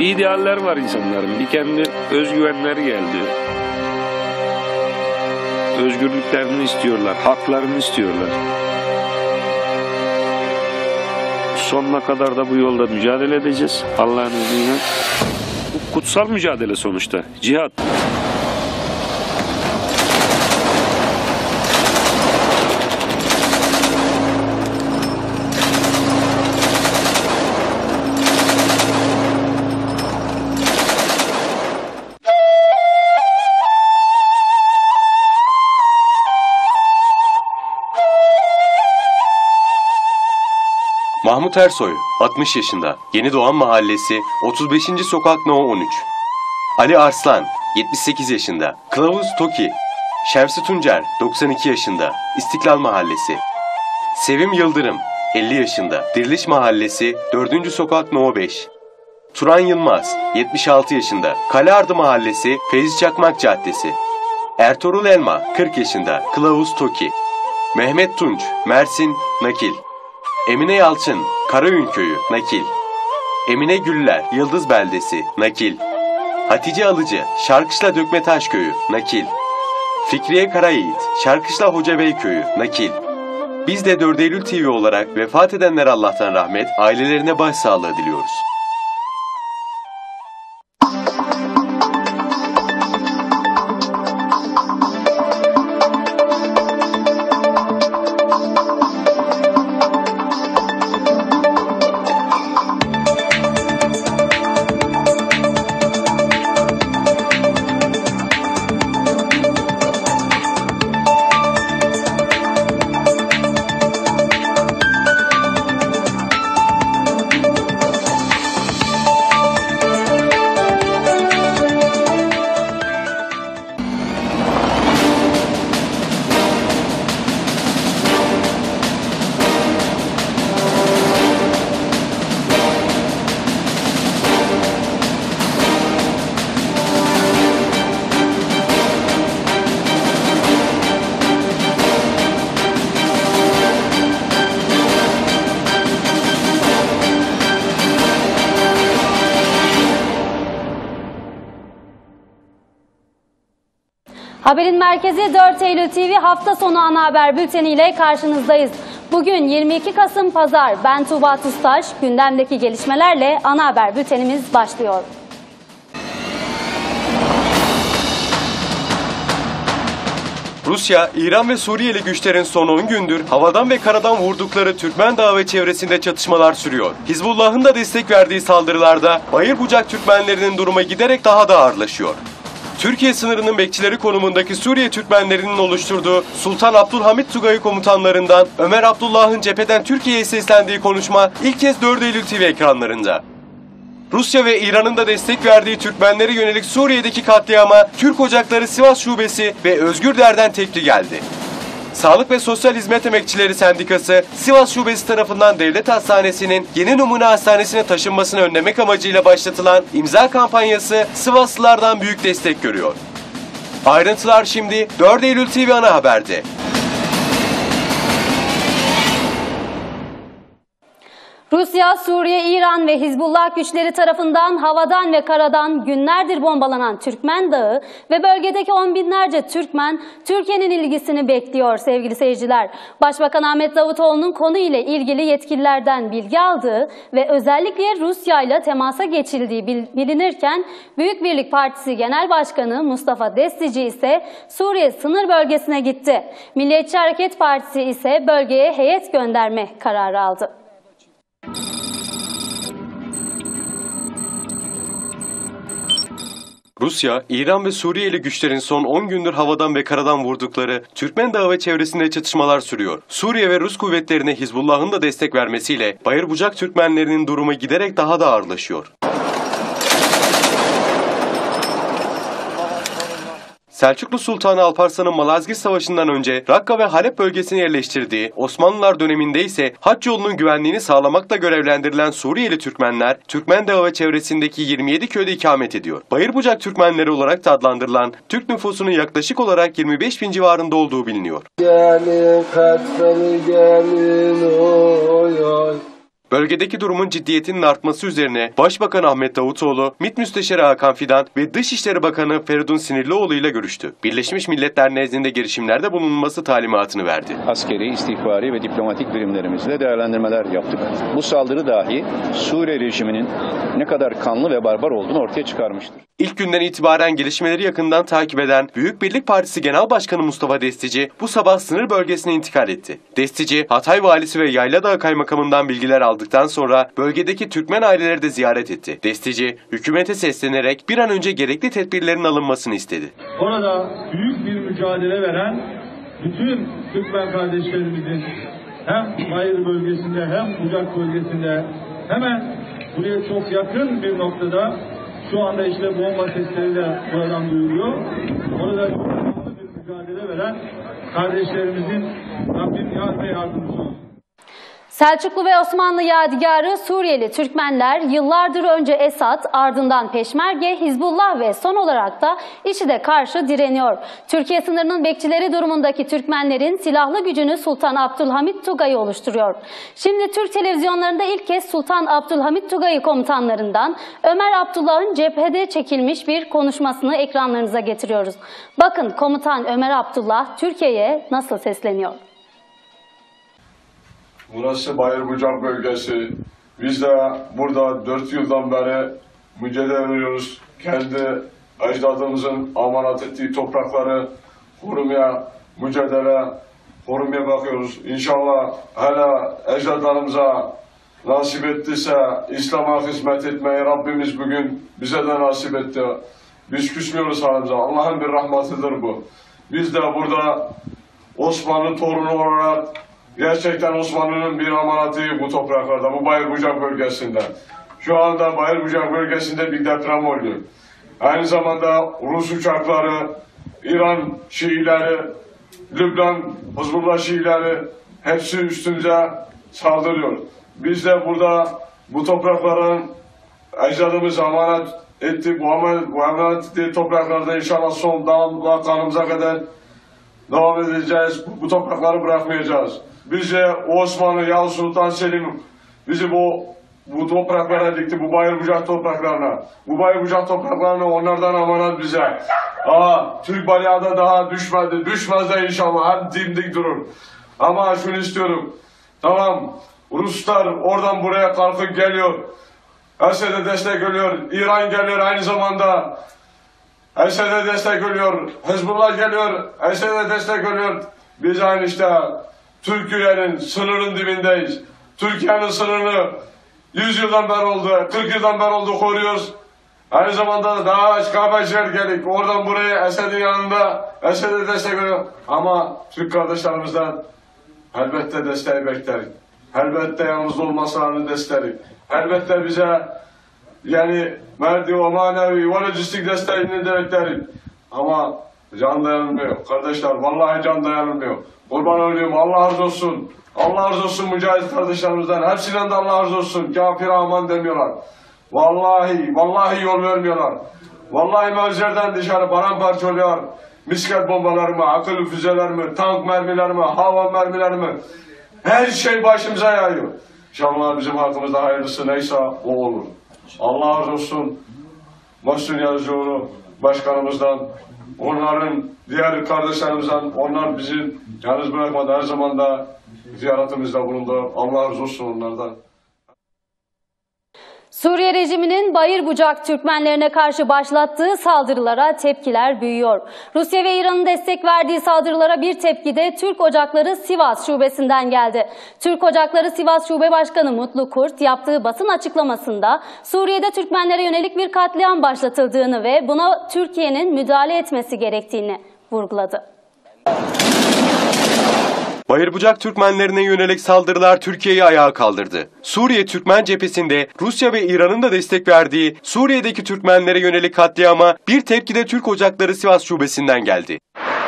Bir idealler var insanların. Bir kendi özgüvenleri geldi. Özgürlüklerini istiyorlar, haklarını istiyorlar. Sonuna kadar da bu yolda mücadele edeceğiz. Allah'ın izniyle. Bu kutsal mücadele sonuçta. Cihat. Mahmut Ersoy, 60 yaşında, Yeni Doğan Mahallesi, 35. Sokak No 13. Ali Arslan, 78 yaşında, Kılavuz Toki. Şemsi Tuncer, 92 yaşında, İstiklal Mahallesi. Sevim Yıldırım, 50 yaşında, Diriliş Mahallesi, 4. Sokak No 5. Turan Yılmaz, 76 yaşında, Kaleardı Mahallesi, Feyzi Çakmak Caddesi. Ertuğrul Elma, 40 yaşında, Kılavuz Toki. Mehmet Tunç, Mersin, Nakil. Emine Yalçın, Karaün Köyü, Nakil. Emine Güller, Yıldız Beldesi, Nakil. Hatice Alıcı, Şarkışla Dökmetaş Köyü, Nakil. Fikriye Karayiğit, Şarkışla Hocabey Köyü, Nakil. Biz de 4 Eylül TV olarak vefat edenlere Allah'tan rahmet, ailelerine başsağlığı diliyoruz. Haberin merkezi 4 Eylül TV hafta sonu ana haber bülteniyle karşınızdayız. Bugün 22 Kasım Pazar. Ben Tuğba Tustaş. Gündemdeki gelişmelerle ana haber bültenimiz başlıyor. Rusya, İran ve Suriyeli güçlerin son 10 gündür havadan ve karadan vurdukları Türkmen Dağı ve çevresinde çatışmalar sürüyor. Hizbullah'ın da destek verdiği saldırılarda Bayırbucak Türkmenlerinin durumu giderek daha da ağırlaşıyor. Türkiye sınırının bekçileri konumundaki Suriye Türkmenlerinin oluşturduğu Sultan Abdülhamit Tugayı komutanlarından Ömer Abdullah'ın cepheden Türkiye'ye seslendiği konuşma ilk kez 4 Eylül TV ekranlarında. Rusya ve İran'ın da destek verdiği Türkmenlere yönelik Suriye'deki katliama Türk Ocakları Sivas Şubesi ve Özgür Der'den tepki geldi. Sağlık ve Sosyal Hizmet Emekçileri Sendikası, Sivas Şubesi tarafından devlet hastanesinin yeni numune hastanesine taşınmasını önlemek amacıyla başlatılan imza kampanyası Sivaslılardan büyük destek görüyor. Ayrıntılar şimdi 4 Eylül TV ana haberde. Rusya, Suriye, İran ve Hizbullah güçleri tarafından havadan ve karadan günlerdir bombalanan Türkmen Dağı ve bölgedeki on binlerce Türkmen, Türkiye'nin ilgisini bekliyor sevgili seyirciler. Başbakan Ahmet Davutoğlu'nun konu ile ilgili yetkililerden bilgi aldığı ve özellikle Rusya ile temasa geçildiği bilinirken, Büyük Birlik Partisi Genel Başkanı Mustafa Destici ise Suriye sınır bölgesine gitti. Milliyetçi Hareket Partisi ise bölgeye heyet gönderme kararı aldı. Rusya, İran ve Suriyeli güçlerin son 10 gündür havadan ve karadan vurdukları Türkmen Dağı ve çevresinde çatışmalar sürüyor. Suriye ve Rus kuvvetlerine Hizbullah'ın da destek vermesiyle Bayırbucak Türkmenlerinin durumu giderek daha da ağırlaşıyor. Selçuklu Sultanı Alparslan'ın Malazgirt Savaşı'ndan önce Rakka ve Halep bölgesine yerleştirdiği, Osmanlılar döneminde ise hac yolunun güvenliğini sağlamakla görevlendirilen Suriyeli Türkmenler, Türkmen Dağı ve çevresindeki 27 köyde ikamet ediyor. Bayırbucak Türkmenleri olarak da adlandırılan Türk nüfusunun yaklaşık olarak 25 bin civarında olduğu biliniyor. Gelin, gelin, oy oy. Bölgedeki durumun ciddiyetinin artması üzerine Başbakan Ahmet Davutoğlu, MİT Müsteşarı Hakan Fidan ve Dışişleri Bakanı Feridun Sinirlioğlu ile görüştü. Birleşmiş Milletler nezdinde girişimlerde bulunulması talimatını verdi. Askeri, istihbari ve diplomatik birimlerimizle değerlendirmeler yaptık. Bu saldırı dahi Suriye rejiminin ne kadar kanlı ve barbar olduğunu ortaya çıkarmıştır. İlk günden itibaren gelişmeleri yakından takip eden Büyük Birlik Partisi Genel Başkanı Mustafa Destici bu sabah sınır bölgesine intikal etti. Destici, Hatay Valisi ve Yayladağ Kaymakamından bilgiler aldıktan sonra bölgedeki Türkmen aileleri de ziyaret etti. Destici, hükümete seslenerek bir an önce gerekli tedbirlerin alınmasını istedi. Orada büyük bir mücadele veren bütün Türkmen kardeşlerimizin hem Bayır bölgesinde hem Bucak bölgesinde hemen buraya çok yakın bir noktada şu anda işte bomba sesleri de buradan duyuluyor. Orada çok bir mücadele veren kardeşlerimizin Rabbim yar ve yardımcısı olsun. Selçuklu ve Osmanlı yadigarı Suriyeli Türkmenler yıllardır önce Esad, ardından Peşmerge, Hizbullah ve son olarak da IŞİD'e karşı direniyor. Türkiye sınırının bekçileri durumundaki Türkmenlerin silahlı gücünü Sultan Abdülhamit Tugay'ı oluşturuyor. Şimdi Türk televizyonlarında ilk kez Sultan Abdülhamit Tugay'ı komutanlarından Ömer Abdullah'ın cephede çekilmiş bir konuşmasını ekranlarınıza getiriyoruz. Bakın komutan Ömer Abdullah Türkiye'ye nasıl sesleniyor. Burası Bayır Bucak bölgesi. Biz de burada 4 yıldan beri mücadele veriyoruz. Kendi ecdadımızın emanet ettiği toprakları korumaya bakıyoruz. İnşallah hala ecdadlarımıza nasip ettiyse İslam'a hizmet etmeyi Rabbimiz bugün bize de nasip etti. Biz küsmüyoruz halimize. Allah'ın bir rahmetidir bu. Biz de burada Osmanlı torunu olarak gerçekten Osmanlı'nın bir amanatı bu topraklarda, bu Bayır Bucak bölgesinde. Şu anda Bayır Bucak bölgesinde bir deprem oluyor. Aynı zamanda Rus uçakları, İran Şiileri, Lübnan, Hizbullah Şiileri hepsi üstümüze saldırıyor. Biz de burada bu toprakların ecdadımız emanet etti. Bu emanet ettiği topraklarda inşallah son damla kanımıza kadar devam edeceğiz. Bu toprakları bırakmayacağız. Bize Osmanlı Yavuz Sultan Selim bizi bu topraklara dikti, bu Bayır Bucak topraklarına. Bu Bayır Bucak topraklarına onlardan emanet bize. Türk bayrağı da daha düşmedi. Düşmez de inşallah. Hep dimdik durur. Ama şunu istiyorum. Tamam, Ruslar oradan buraya kalkıp geliyor. Esed'e destek oluyor. İran geliyor aynı zamanda. Esed'e destek oluyor. Hizbullah geliyor. Esed'e destek oluyor. Biz aynı işte Türkiye'nin sınırın dibindeyiz. Türkiye'nin sınırını 100 yıldan beri oldu, 40 yıldan beri oldu koruyoruz. Aynı zamanda da daha KBC'ler geldik. Oradan buraya Esed'in yanında Esed'e destek veriyor. Ama Türk kardeşlerimizden elbette desteği bekleriz. Elbette yalnız olmasalarını desteği. Elbette bize yani maddi ve manevi ve lojistik desteğini de bekleriz. Ama can dayanılmıyor. Kardeşler vallahi can dayanılmıyor. Kurban olayım, Allah razı olsun. Allah razı olsun mücahit kardeşlerimizden. Hepsinden de Allah razı olsun. Kafir aman demiyorlar. Vallahi yol vermiyorlar. Vallahi mevzilerden dışarı paramparça oluyor. Misket bombalarımı, akıllı füzelerimi, tank mermilerimi, hava mermilerimi. Her şey başımıza yağıyor. İnşallah bizim hakkımızda hayırlısı neyse o olur. Allah razı olsun. Mahsun Yazıcıoğlu başkanımızdan, onların diğer kardeşlerimizden, onlar bizi yalnız bırakmadı. Her zaman da ziyaretimizde bulundu. Allah razı olsun onlardan. Suriye rejiminin Bayır Bucak Türkmenlerine karşı başlattığı saldırılara tepkiler büyüyor. Rusya ve İran'ın destek verdiği saldırılara bir tepki de Türk Ocakları Sivas Şubesi'nden geldi. Türk Ocakları Sivas Şube Başkanı Mutlu Kurt yaptığı basın açıklamasında Suriye'de Türkmenlere yönelik bir katliam başlatıldığını ve buna Türkiye'nin müdahale etmesi gerektiğini vurguladı. Bayır Bucak Türkmenlerine yönelik saldırılar Türkiye'yi ayağa kaldırdı. Suriye Türkmen cephesinde Rusya ve İran'ın da destek verdiği Suriye'deki Türkmenlere yönelik katliama bir tepki de Türk Ocakları Sivas Şubesi'nden geldi.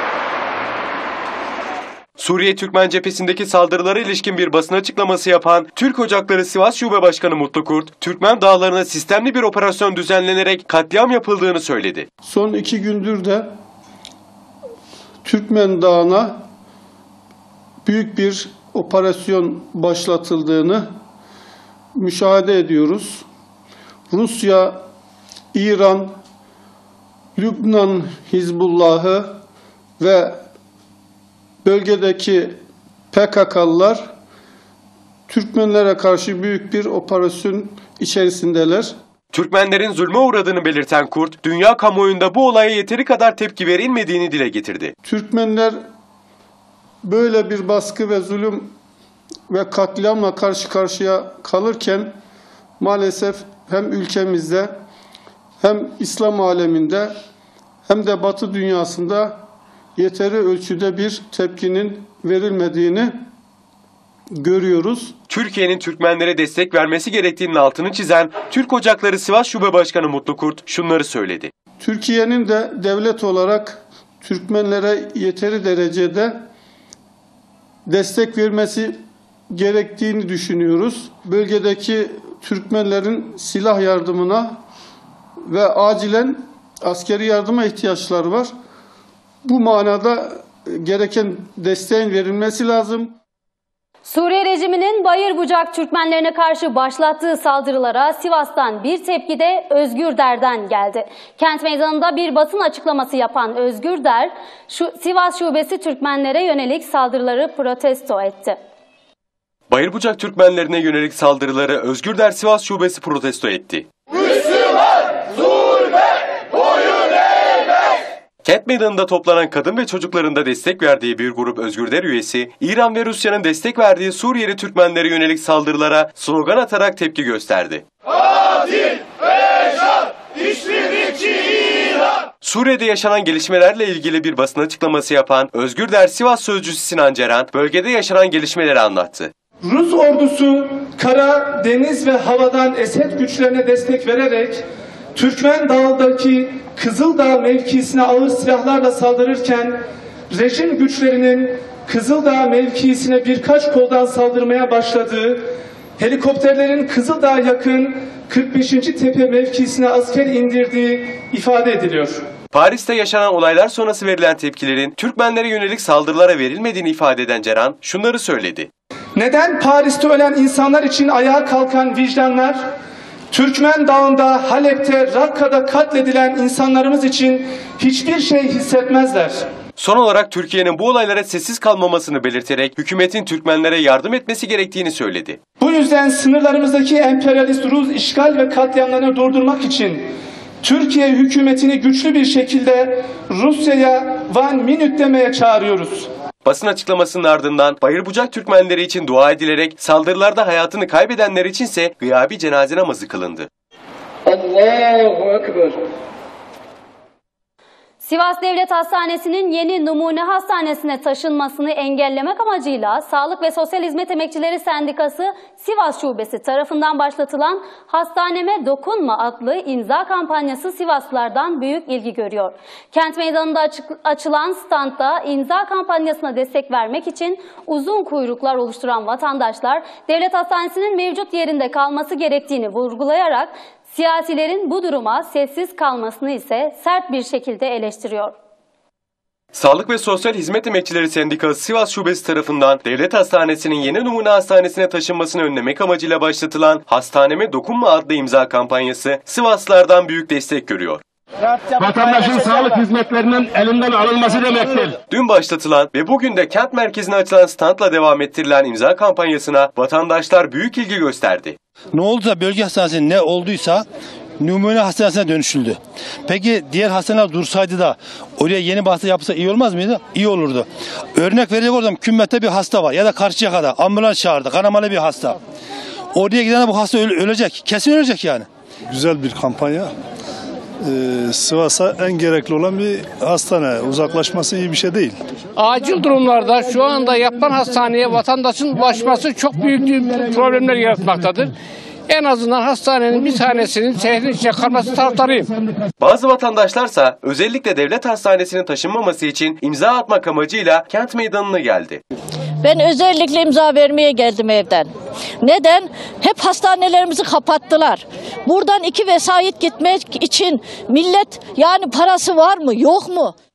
Suriye Türkmen cephesindeki saldırılara ilişkin bir basın açıklaması yapan Türk Ocakları Sivas Şube Başkanı Mutlu Kurt, Türkmen dağlarına sistemli bir operasyon düzenlenerek katliam yapıldığını söyledi. Son 2 gündür de Türkmen Dağı'na büyük bir operasyon başlatıldığını müşahede ediyoruz. Rusya, İran, Lübnan Hizbullah'ı ve bölgedeki PKK'lılar Türkmenlere karşı büyük bir operasyon içerisindeler. Türkmenlerin zulme uğradığını belirten Kurt, dünya kamuoyunda bu olaya yeteri kadar tepki verilmediğini dile getirdi. Türkmenler böyle bir baskı ve zulüm ve katliamla karşı karşıya kalırken maalesef hem ülkemizde hem İslam aleminde hem de Batı dünyasında yeteri ölçüde bir tepkinin verilmediğini görüyoruz. Türkiye'nin Türkmenlere destek vermesi gerektiğinin altını çizen Türk Ocakları Sivas Şube Başkanı Mutlu Kurt şunları söyledi. Türkiye'nin de devlet olarak Türkmenlere yeteri derecede destek vermesi gerektiğini düşünüyoruz. Bölgedeki Türkmenlerin silah yardımına ve acilen askeri yardıma ihtiyaçları var. Bu manada gereken desteğin verilmesi lazım. Suriye rejiminin Bayırbucak Türkmenlerine karşı başlattığı saldırılara Sivas'tan bir tepki de Özgür Der'den geldi. Kent meydanında bir basın açıklaması yapan Özgür Der, Sivas Şubesi Türkmenlere yönelik saldırıları protesto etti. Bayırbucak Türkmenlerine yönelik saldırıları Özgür Der Sivas Şubesi protesto etti. Müslüman zulme boyun eğmez. Kent meydanında toplanan kadın ve çocukların da destek verdiği bir grup Özgür Der üyesi, İran ve Rusya'nın destek verdiği Suriyeli Türkmenlere yönelik saldırılara slogan atarak tepki gösterdi. Adil, Beşar, işbirlikçi İran. Suriye'de yaşanan gelişmelerle ilgili bir basın açıklaması yapan Özgür Der Sivas Sözcüsü Sinan Ceren, bölgede yaşanan gelişmeleri anlattı. Rus ordusu kara, deniz ve havadan Esed güçlerine destek vererek Türkmen Dağı'ndaki Kızıldağ mevkisine ağır silahlarla saldırırken rejim güçlerinin Kızıldağ mevkisine birkaç koldan saldırmaya başladığı, helikopterlerin Kızıldağ'a yakın 45. Tepe mevkisine asker indirdiği ifade ediliyor. Paris'te yaşanan olaylar sonrası verilen tepkilerin Türkmenlere yönelik saldırılara verilmediğini ifade eden Ceren şunları söyledi. Neden Paris'te ölen insanlar için ayağa kalkan vicdanlar, Türkmen Dağı'nda, Halep'te, Rakka'da katledilen insanlarımız için hiçbir şey hissetmezler? Son olarak Türkiye'nin bu olaylara sessiz kalmamasını belirterek hükümetin Türkmenlere yardım etmesi gerektiğini söyledi. Bu yüzden sınırlarımızdaki emperyalist Rus işgal ve katliamlarını durdurmak için Türkiye hükümetini güçlü bir şekilde Rusya'ya one minute demeye çağırıyoruz. Basın açıklamasının ardından Bayırbucak Türkmenleri için dua edilerek saldırılarda hayatını kaybedenler içinse gıyabi cenaze namazı kılındı. Allahu Ekber. Sivas Devlet Hastanesi'nin yeni numune hastanesine taşınmasını engellemek amacıyla Sağlık ve Sosyal Hizmet Emekçileri Sendikası Sivas Şubesi tarafından başlatılan Hastaneme Dokunma adlı imza kampanyası Sivaslılardan büyük ilgi görüyor. Kent meydanında açılan standta imza kampanyasına destek vermek için uzun kuyruklar oluşturan vatandaşlar Devlet Hastanesi'nin mevcut yerinde kalması gerektiğini vurgulayarak siyasilerin bu duruma sessiz kalmasını ise sert bir şekilde eleştiriyor. Sağlık ve Sosyal Hizmet Emekçileri Sendikası Sivas Şubesi tarafından Devlet Hastanesi'nin yeni numune hastanesine taşınmasını önlemek amacıyla başlatılan Hastaneme Dokunma adlı imza kampanyası Sivaslılardan büyük destek görüyor. Vatandaşın sağlık hizmetlerinin elinden alınması demektir. Dün başlatılan ve bugün de kent merkezine açılan standla devam ettirilen imza kampanyasına vatandaşlar büyük ilgi gösterdi. Ne oldu da bölge hastanesinin ne olduysa numune hastanesine dönüşüldü. Peki diğer hastaneler dursaydı da oraya yeni bir hastane yapılsa iyi olmaz mıydı? İyi olurdu. Örnek verecek olursam Kümmet'te bir hasta var ya da Karşıyaka'da ambulans çağırdı, kanamalı bir hasta. Oraya giden bu hasta ölecek. Kesin ölecek yani. Güzel bir kampanya. Sivas'a en gerekli olan bir hastane. Uzaklaşması iyi bir şey değil. Acil durumlarda şu anda yapılan hastaneye vatandaşın ulaşması çok büyük problemler yaratmaktadır. En azından hastanenin bir tanesinin şehrin içine kalması taraftarıyım. Bazı vatandaşlarsa özellikle devlet hastanesinin taşınmaması için imza atmak amacıyla kent meydanına geldi. Ben özellikle imza vermeye geldim evden. Neden? Hep hastanelerimizi kapattılar. Buradan 2 vesait gitmek için millet yani parası var mı yok mu?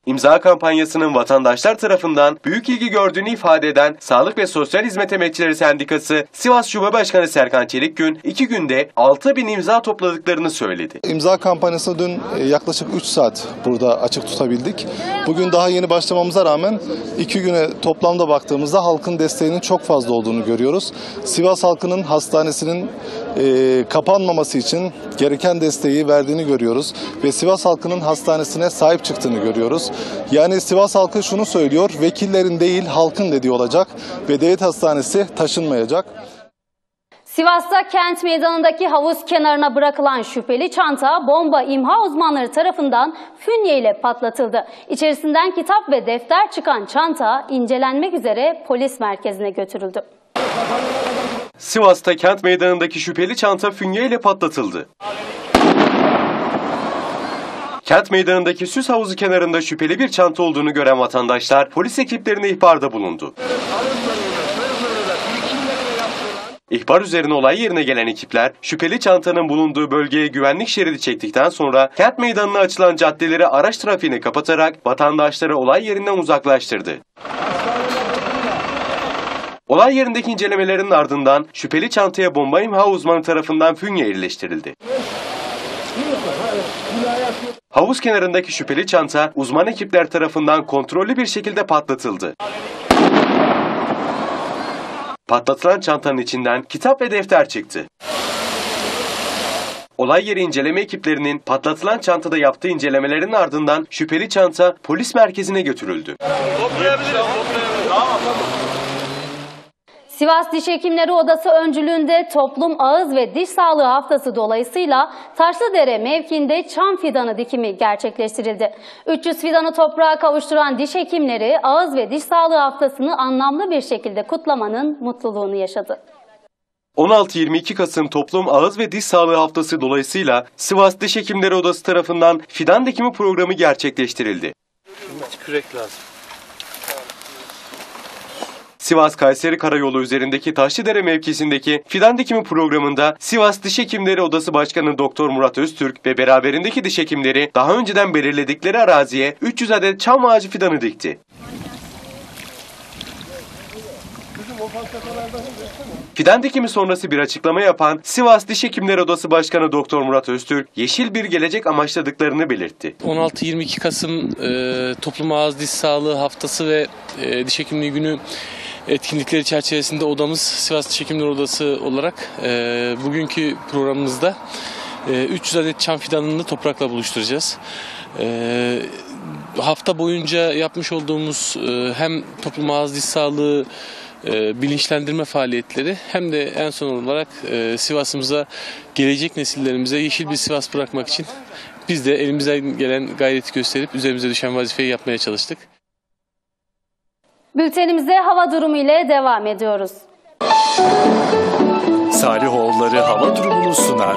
İmza kampanyasının vatandaşlar tarafından büyük ilgi gördüğünü ifade eden Sağlık ve Sosyal Hizmet Emekçileri Sendikası Sivas Şube Başkanı Serkan Çelikgün 2 günde 6.000 imza topladıklarını söyledi. İmza kampanyasını dün yaklaşık 3 saat burada açık tutabildik. Bugün daha yeni başlamamıza rağmen 2 güne toplamda baktığımızda halkın desteğinin çok fazla olduğunu görüyoruz. Sivas halkının hastanesinin kapanmaması için gereken desteği verdiğini görüyoruz ve Sivas halkının hastanesine sahip çıktığını görüyoruz. Yani Sivas halkı şunu söylüyor, vekillerin değil halkın dediği olacak ve devlet hastanesi taşınmayacak. Sivas'ta kent meydanındaki havuz kenarına bırakılan şüpheli çanta bomba imha uzmanları tarafından fünye ile patlatıldı. İçerisinden kitap ve defter çıkan çanta incelenmek üzere polis merkezine götürüldü. Sivas'ta kent meydanındaki şüpheli çanta fünye ile patlatıldı. Kent meydanındaki süs havuzu kenarında şüpheli bir çanta olduğunu gören vatandaşlar polis ekiplerine ihbarda bulundu. İhbar üzerine olay yerine gelen ekipler şüpheli çantanın bulunduğu bölgeye güvenlik şeridi çektikten sonra kent meydanına açılan caddeleri araç trafiğini kapatarak vatandaşları olay yerinden uzaklaştırdı. Olay yerindeki incelemelerin ardından şüpheli çantaya bomba imha uzmanı tarafından fünye yerleştirildi. Havuz kenarındaki şüpheli çanta uzman ekipler tarafından kontrollü bir şekilde patlatıldı. Patlatılan çantanın içinden kitap ve defter çıktı. Olay yeri inceleme ekiplerinin patlatılan çantada yaptığı incelemelerin ardından şüpheli çanta polis merkezine götürüldü. Sivas Diş Hekimleri Odası öncülüğünde Toplum Ağız ve Diş Sağlığı Haftası dolayısıyla Taşlıdere mevkiinde çam fidanı dikimi gerçekleştirildi. 300 fidanı toprağa kavuşturan diş hekimleri Ağız ve Diş Sağlığı Haftası'nı anlamlı bir şekilde kutlamanın mutluluğunu yaşadı. 16-22 Kasım Toplum Ağız ve Diş Sağlığı Haftası dolayısıyla Sivas Diş Hekimleri Odası tarafından fidan dikimi programı gerçekleştirildi. Kürek lazım. Sivas-Kayseri Karayolu üzerindeki Taşlıdere mevkisindeki fidan dikimi programında Sivas Diş Hekimleri Odası Başkanı Doktor Murat Öztürk ve beraberindeki diş hekimleri daha önceden belirledikleri araziye 300 adet çam ağacı fidanı dikti. Fidan dikimi sonrası bir açıklama yapan Sivas Diş Hekimleri Odası Başkanı Doktor Murat Öztürk, yeşil bir gelecek amaçladıklarını belirtti. 16-22 Kasım Toplum Ağız Diş Sağlığı Haftası ve Diş Hekimliği Günü etkinlikleri çerçevesinde odamız Sivas Diş Hekimleri Odası olarak bugünkü programımızda 300 adet çam fidanını toprakla buluşturacağız. Hafta boyunca yapmış olduğumuz hem toplum ağız diş sağlığı bilinçlendirme faaliyetleri hem de en son olarak Sivas'ımıza, gelecek nesillerimize yeşil bir Sivas bırakmak için biz de elimizden gelen gayreti gösterip üzerimize düşen vazifeyi yapmaya çalıştık. Bültenimize hava durumu ile devam ediyoruz. Salihoğulları hava durumunu sunar.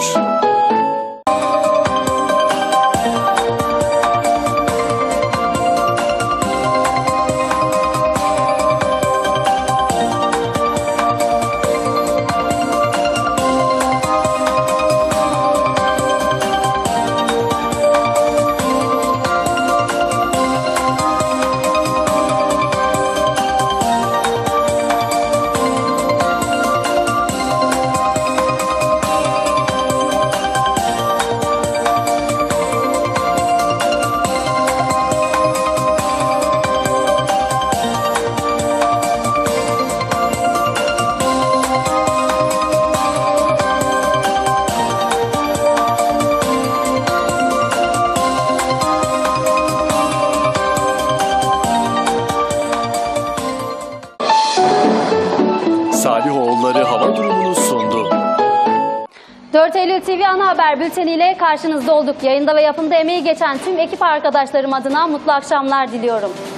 Salihoğulları hava durumunu sundu. 4 Eylül TV Ana Haber bülteniyle karşınızda olduk. Yayında ve yapımda emeği geçen tüm ekip arkadaşlarım adına mutlu akşamlar diliyorum.